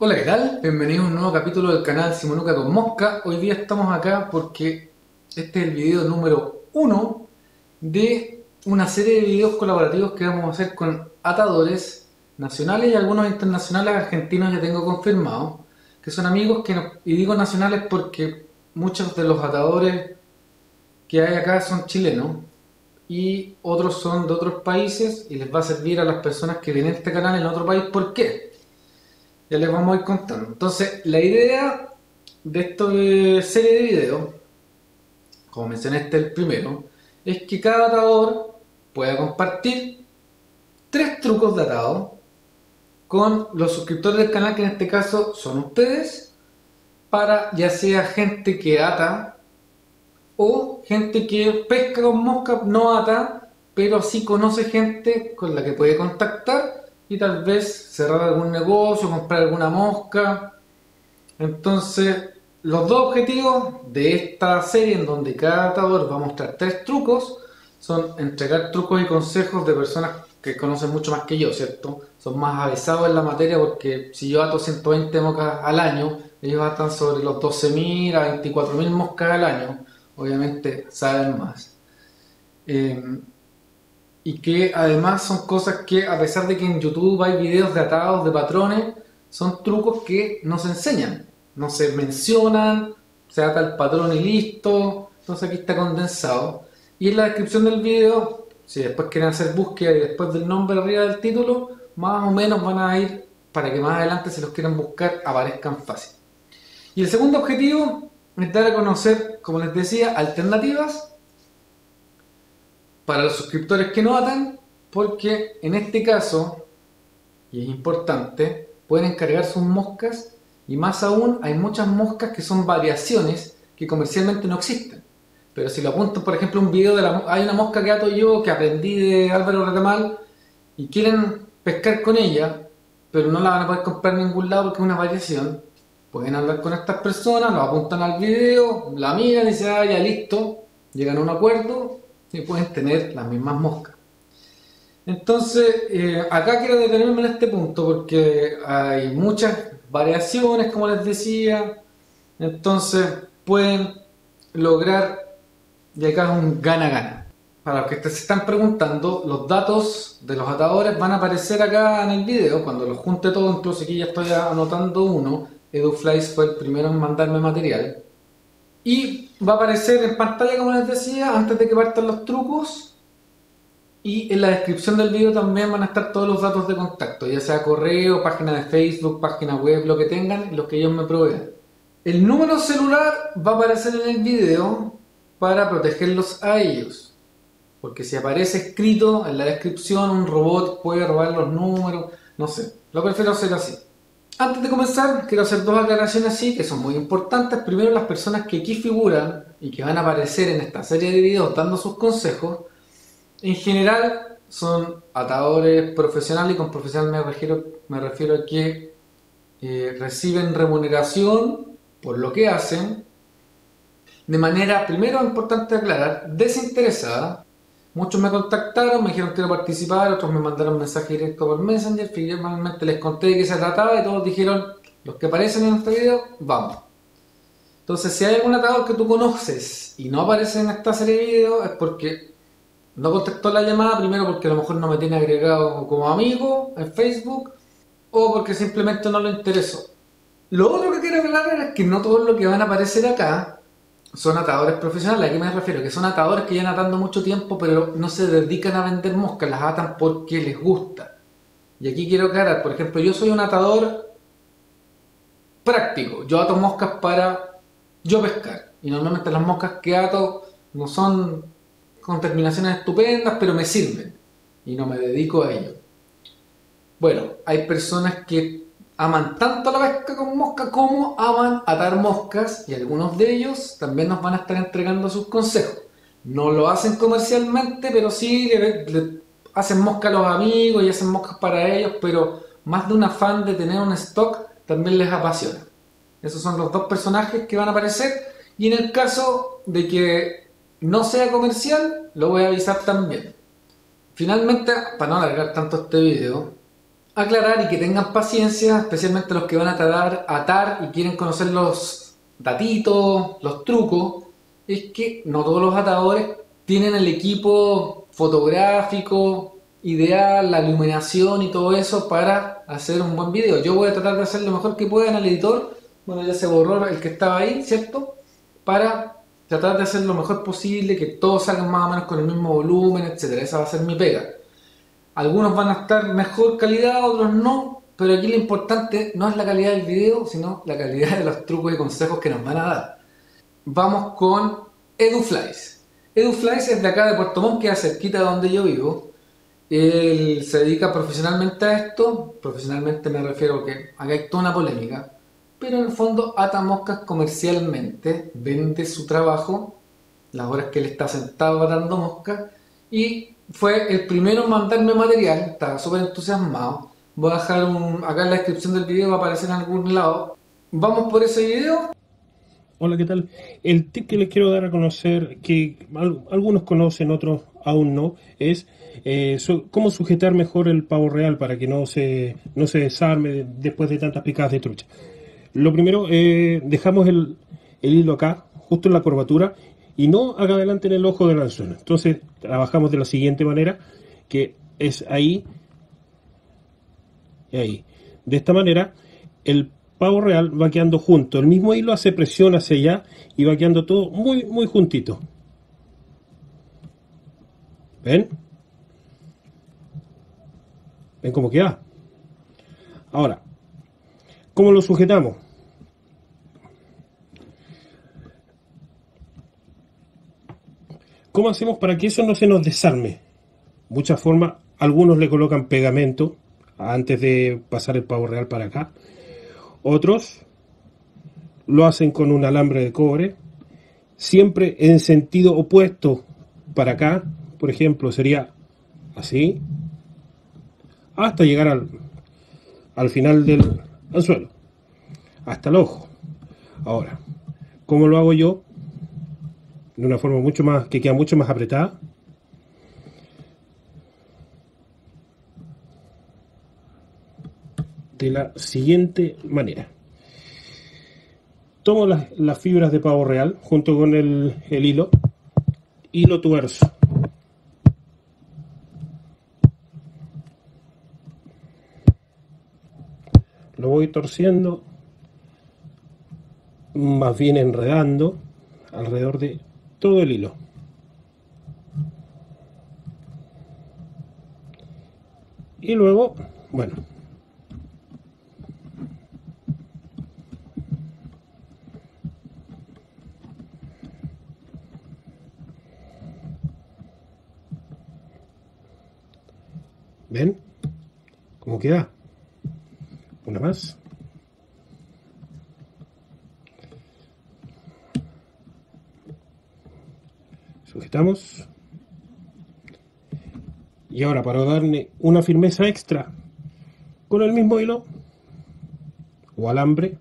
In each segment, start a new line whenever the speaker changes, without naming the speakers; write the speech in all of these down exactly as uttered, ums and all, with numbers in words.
Hola, ¿qué tal? Bienvenidos a un nuevo capítulo del canal Simonuca con Mosca. Hoy día estamos acá porque este es el video número uno de una serie de videos colaborativos que vamos a hacer con atadores nacionales y algunos internacionales argentinos ya tengo confirmados, que son amigos que nos- y digo nacionales porque muchos de los atadores que hay acá son chilenos y otros son de otros países y les va a servir a las personas que ven este canal en otro país. ¿Por qué? Ya les vamos a ir contando. Entonces, la idea de esta serie de videos, como mencioné este el primero, es que cada atador pueda compartir tres trucos de atado con los suscriptores del canal, que en este caso son ustedes, para ya sea gente que ata o gente que pesca con mosca, no ata, pero sí conoce gente con la que puede contactar y tal vez cerrar algún negocio, comprar alguna mosca. Entonces, los dos objetivos de esta serie, en donde cada atador va a mostrar tres trucos, son entregar trucos y consejos de personas que conocen mucho más que yo, ¿cierto? Son más avisados en la materia, porque si yo ato ciento veinte moscas al año, ellos atan sobre los doce mil a veinticuatro mil moscas al año. Obviamente saben más. Eh, y que además son cosas que, a pesar de que en YouTube hay videos de atados, de patrones, son trucos que no se enseñan, no se mencionan, se ata el patrón y listo. Entonces aquí está condensado. Y en la descripción del video, si después quieren hacer búsqueda y después del nombre arriba del título, más o menos van a ir para que más adelante, si los quieren buscar, aparezcan fácil. Y el segundo objetivo es dar a conocer, como les decía, alternativas para los suscriptores que no atan, porque en este caso, y es importante, pueden encargar sus moscas, y más aún hay muchas moscas que son variaciones que comercialmente no existen. Pero si lo apunto, por ejemplo, un video de la... Hay una mosca que ato yo, que aprendí de Álvaro Retamal, y quieren pescar con ella, pero no la van a poder comprar en ningún lado porque es una variación. Pueden hablar con estas personas, lo apuntan al video, la miran y dicen, ah, ya listo, llegan a un acuerdo y pueden tener las mismas moscas. Entonces, eh, acá quiero detenerme en este punto porque hay muchas variaciones, como les decía. Entonces, pueden lograr, y acá es un gana-gana. Para los que se están preguntando, los datos de los atadores van a aparecer acá en el video. Cuando los junte todos, incluso aquí ya estoy anotando uno. EduFlies fue el primero en mandarme material. Y va a aparecer en pantalla, como les decía, antes de que partan los trucos. Y en la descripción del video también van a estar todos los datos de contacto, ya sea correo, página de Facebook, página web, lo que tengan, los que ellos me provean. El número celular va a aparecer en el video para protegerlos a ellos. Porque si aparece escrito en la descripción, un robot puede robar los números, no sé. Lo prefiero hacer así. Antes de comenzar, quiero hacer dos aclaraciones así que son muy importantes. Primero, las personas que aquí figuran y que van a aparecer en esta serie de videos dando sus consejos, en general son atadores profesionales, y con profesional me refiero, me refiero a que eh, reciben remuneración por lo que hacen, de manera, primero importante aclarar, desinteresada. Muchos me contactaron, me dijeron que quiero participar, otros me mandaron mensaje directo por Messenger, finalmente les conté de qué se trataba y todos dijeron, los que aparecen en este video, vamos. Entonces, si hay algún atador que tú conoces y no aparece en esta serie de videos, es porque no contestó la llamada, primero porque a lo mejor no me tiene agregado como amigo en Facebook, o porque simplemente no le interesó. Lo otro que quiero aclarar es que no todos los que van a aparecer acá son atadores profesionales. ¿A qué me refiero? Que son atadores que llevan atando mucho tiempo, pero no se dedican a vender moscas, las atan porque les gusta. Y aquí quiero aclarar, por ejemplo, yo soy un atador práctico. Yo ato moscas para yo pescar. Y normalmente las moscas que ato no son con terminaciones estupendas, pero me sirven. Y no me dedico a ello. Bueno, hay personas que aman tanto la pesca con mosca como aman atar moscas, y algunos de ellos también nos van a estar entregando sus consejos. No lo hacen comercialmente, pero sí le, le hacen mosca a los amigos y hacen moscas para ellos, pero más de un afán de tener un stock también les apasiona. Esos son los dos personajes que van a aparecer, y en el caso de que no sea comercial, lo voy a avisar también. Finalmente, para no alargar tanto este video, aclarar y que tengan paciencia, especialmente los que van a atar, atar y quieren conocer los datitos, los trucos, es que no todos los atadores tienen el equipo fotográfico ideal, la iluminación y todo eso para hacer un buen video. Yo voy a tratar de hacer lo mejor que pueda en el editor. Bueno, ya se borró el que estaba ahí, ¿cierto? Para tratar de hacer lo mejor posible, que todos salgan más o menos con el mismo volumen, etcétera. Esa va a ser mi pega. Algunos van a estar mejor calidad, otros no, pero aquí lo importante no es la calidad del video, sino la calidad de los trucos y consejos que nos van a dar. Vamos con EduFlies. EduFlies es de acá de Puerto Montt, que es cerquita de donde yo vivo. Él se dedica profesionalmente a esto. Profesionalmente me refiero a que acá hay toda una polémica, pero en el fondo ata moscas comercialmente, vende su trabajo, las horas que él está sentado atando moscas, y fue el primero en mandarme material. Estaba súper entusiasmado. Voy a dejar un, acá en la descripción del video, va a aparecer en algún lado. Vamos por ese video.
Hola, ¿qué tal? El tip que les quiero dar a conocer, que al- algunos conocen, otros aún no, es eh, su- cómo sujetar mejor el pavo real para que no se, no se desarme después de tantas picadas de trucha. Lo primero, eh, dejamos el, el hilo acá, justo en la curvatura, y no acá adelante en el ojo del anzuelo. Entonces, trabajamos de la siguiente manera, que es ahí y ahí. De esta manera, el pavo real va quedando junto. El mismo hilo hace presión hacia allá y va quedando todo muy, muy juntito. ¿Ven? ¿Ven cómo queda? Ahora, ¿cómo lo sujetamos? ¿Cómo hacemos para que eso no se nos desarme? Muchas formas. Algunos le colocan pegamento antes de pasar el pavo real para acá. Otros lo hacen con un alambre de cobre, siempre en sentido opuesto para acá. Por ejemplo, sería así, hasta llegar al, al final del anzuelo, hasta el ojo. Ahora, ¿cómo lo hago yo? De una forma mucho más, que queda mucho más apretada. De la siguiente manera. Tomo las, las fibras de pavo real junto con el, el hilo y lo tuerzo. Lo voy torciendo, más bien enredando alrededor de todo el hilo. Y luego, bueno, ¿ven cómo queda? Una más. Sujetamos. Y ahora, para darle una firmeza extra, con el mismo hilo o alambre,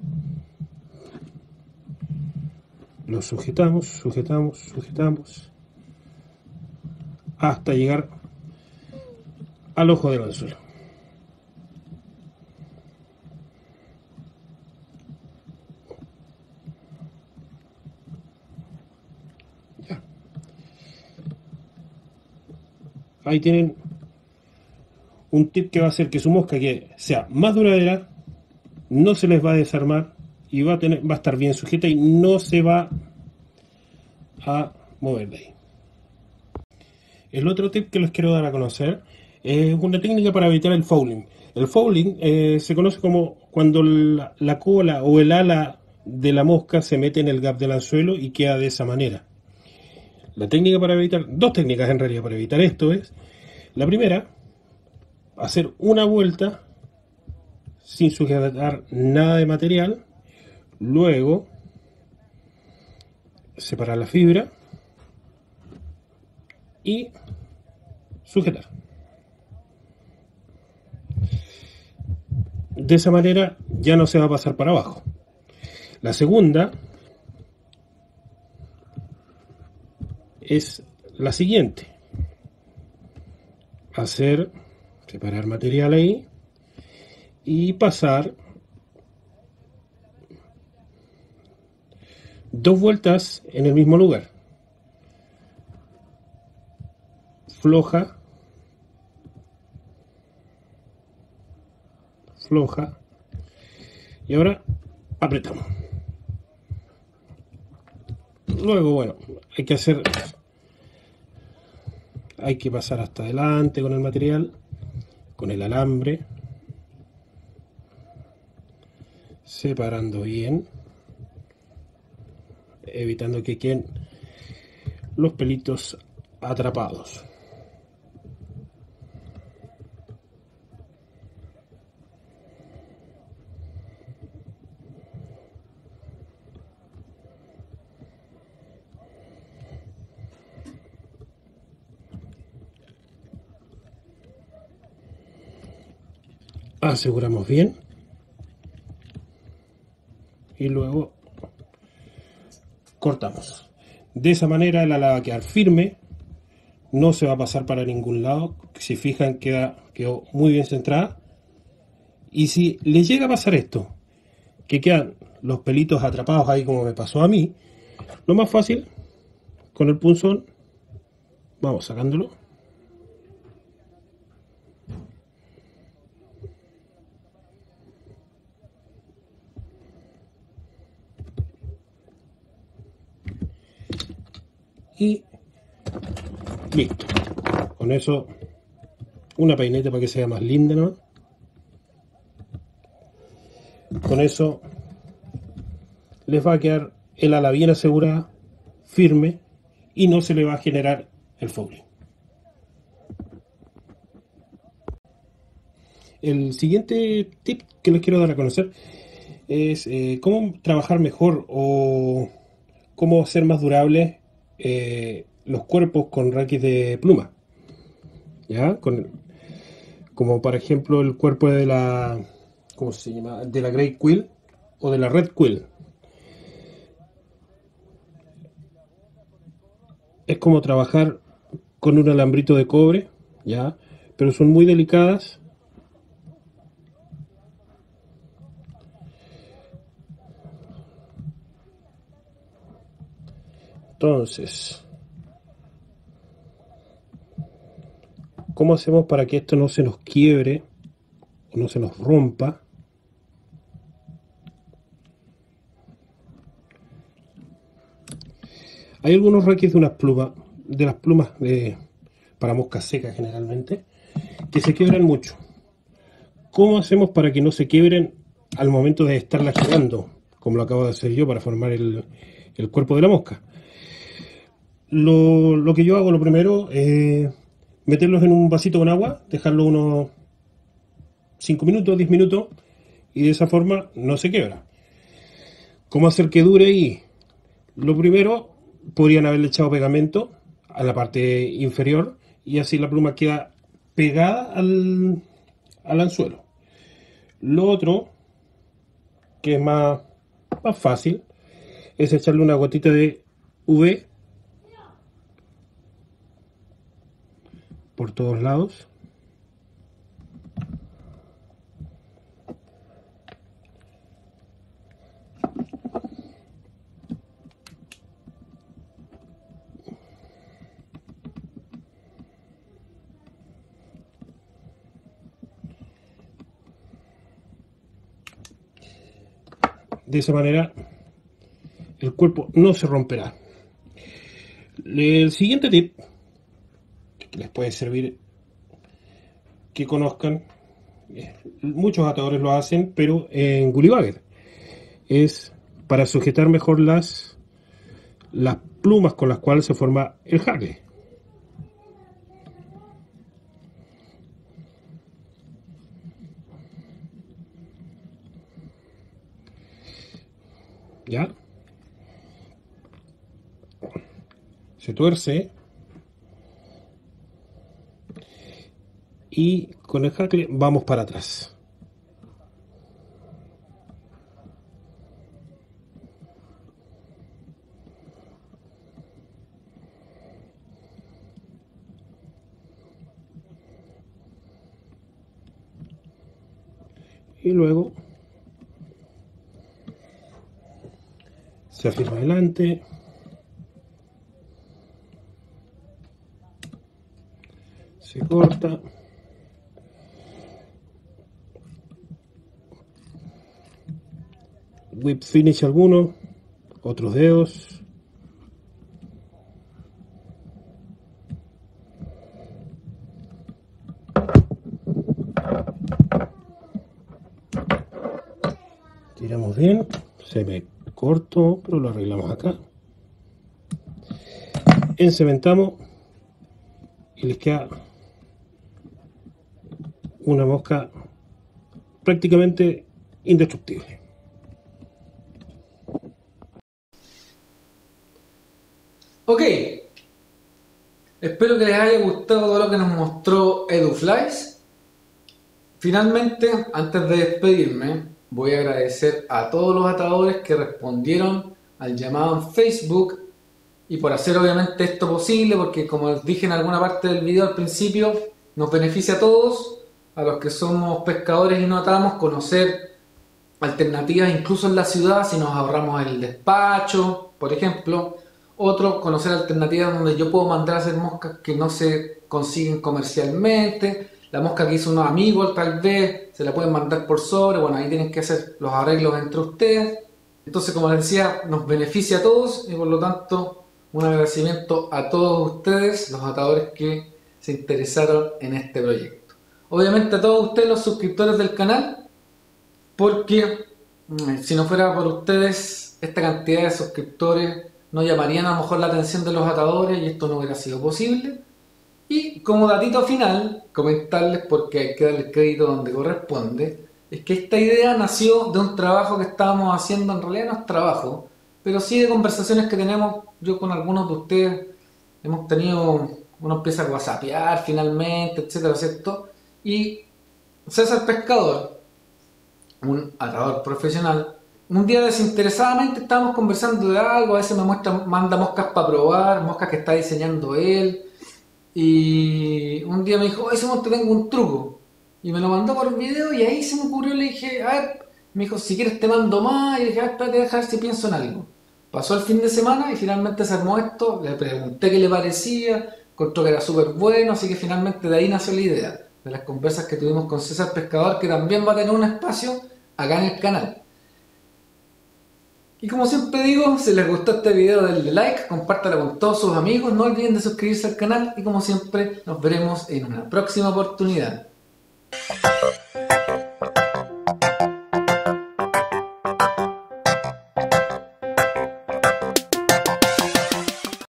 lo sujetamos, sujetamos, sujetamos, hasta llegar al ojo del anzuelo. Ya. Ahí tienen un tip que va a hacer que su mosca que sea más duradera, no se les va a desarmar y va a, tener, va a estar bien sujeta y no se va a mover de ahí. El otro tip que les quiero dar a conocer es una técnica para evitar el fouling. El fouling eh, se conoce como cuando la, la cola o el ala de la mosca se mete en el gap del anzuelo y queda de esa manera. La técnica para evitar, dos técnicas en realidad para evitar esto es, la primera, hacer una vuelta sin sujetar nada de material, luego separar la fibra y sujetar. De esa manera ya no se va a pasar para abajo. La segunda es la siguiente: hacer, separar material ahí, y pasar dos vueltas en el mismo lugar. Floja, floja, y ahora apretamos. Luego, bueno, hay que hacer, hay que pasar hasta adelante con el material, con el alambre, separando bien, evitando que queden los pelitos atrapados. Aseguramos bien y luego cortamos. De esa manera el ala va a quedar firme, no se va a pasar para ningún lado. Si fijan, queda, quedó muy bien centrada. Y si les llega a pasar esto, que quedan los pelitos atrapados ahí como me pasó a mí, lo más fácil, con el punzón, vamos sacándolo. Y listo. Con eso, una peineta para que sea más linda, ¿no? Con eso les va a quedar el ala bien asegurada, firme, y no se le va a generar el fouling. El siguiente tip que les quiero dar a conocer es eh, cómo trabajar mejor o cómo hacer más durables eh, los cuerpos con raquis de pluma. ¿Ya? Con, como por ejemplo el cuerpo de la, ¿cómo se llama? De la Grey Quill o de la Red Quill. Es como trabajar con un alambrito de cobre, ¿ya? Pero son muy delicadas. Entonces, ¿cómo hacemos para que esto no se nos quiebre o no se nos rompa? Hay algunos raquis de unas plumas, de las plumas de, para moscas secas generalmente, que se quiebran mucho. ¿Cómo hacemos para que no se quiebren al momento de estarla girando, como lo acabo de hacer yo para formar el, el cuerpo de la mosca? Lo, lo que yo hago lo primero es meterlos en un vasito con agua, dejarlo unos cinco minutos, diez minutos, y de esa forma no se quiebra. ¿Cómo hacer que dure? Y lo primero, podrían haberle echado pegamento a la parte inferior y así la pluma queda pegada al, al anzuelo. Lo otro, que es más, más fácil, es echarle una gotita de U V por todos lados. De esa manera el cuerpo no se romperá. El siguiente tip que les puede servir que conozcan, muchos atadores lo hacen, pero en Gully Bagger, es para sujetar mejor las, las plumas con las cuales se forma el hackle. ¿Ya? Se tuerce y con el hackle vamos para atrás. y luego se afirma adelante, se corta, whip finish algunos, otros dedos, tiramos bien, se me cortó, pero lo arreglamos acá, encementamos y les queda una mosca prácticamente indestructible.
Ok, espero que les haya gustado todo lo que nos mostró EduFlies. Finalmente, antes de despedirme, voy a agradecer a todos los atadores que respondieron al llamado en Facebook y por hacer obviamente esto posible, porque como les dije en alguna parte del video al principio, nos beneficia a todos, a los que somos pescadores y no atamos, conocer alternativas incluso en la ciudad si nos ahorramos el despacho, por ejemplo. Otro, conocer alternativas donde yo puedo mandar a hacer moscas que no se consiguen comercialmente. La mosca que hizo unos amigos tal vez se la pueden mandar por sobre. Bueno, ahí tienen que hacer los arreglos entre ustedes. Entonces, como les decía, nos beneficia a todos y por lo tanto un agradecimiento a todos ustedes, los atadores que se interesaron en este proyecto. Obviamente a todos ustedes los suscriptores del canal, porque si no fuera por ustedes esta cantidad de suscriptores no llamarían a lo mejor la atención de los atadores y esto no hubiera sido posible. Y como datito final, comentarles, porque hay que darle crédito donde corresponde, es que esta idea nació de un trabajo que estábamos haciendo, en realidad no es trabajo, pero sí de conversaciones que tenemos yo con algunos de ustedes. Hemos tenido, uno empieza a whatsappear finalmente, etcétera, ¿cierto? Y César Pescador, un atador profesional, un día desinteresadamente estábamos conversando de algo, a veces me muestra, manda moscas para probar, moscas que está diseñando él, y un día me dijo, oye, Simón, te tengo un truco, y me lo mandó por video, y ahí se me ocurrió, le dije, a ver, me dijo, si quieres te mando más, y le dije, a ver, espérate, deja ver si pienso en algo. Pasó el fin de semana y finalmente se armó esto, le pregunté qué le parecía, encontró que era súper bueno, así que finalmente de ahí nació la idea, de las conversas que tuvimos con César Pescador, que también va a tener un espacio acá en el canal. Y como siempre digo, si les gustó este video denle like, compártalo con todos sus amigos, no olviden de suscribirse al canal y como siempre nos veremos en una próxima oportunidad.